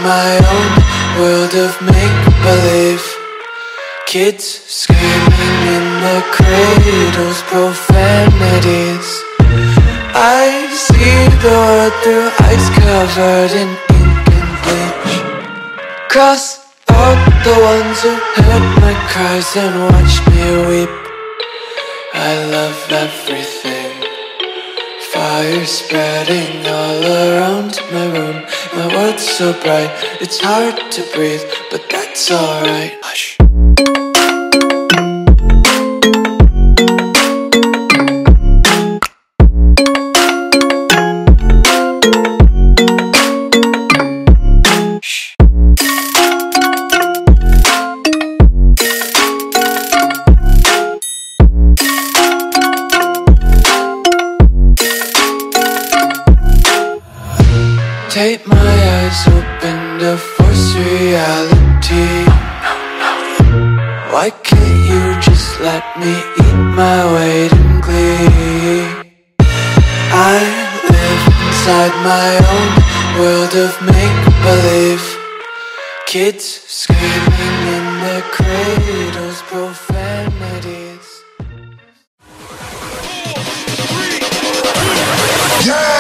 my own world of make-believe. Kids screaming in their cradles, profanities. I see the world through eyes covered in ink and bleach. Cross out the ones who heard my cries and watched me weep. I love everything. Fire spreading all around my room. My world's so bright, it's hard to breathe, but that's alright. Hush. Take my eyes open to force reality. Why can't you just let me eat my weight in glee? I live inside my own world of make-believe. Kids screaming in their cradles, profanities. Yeah!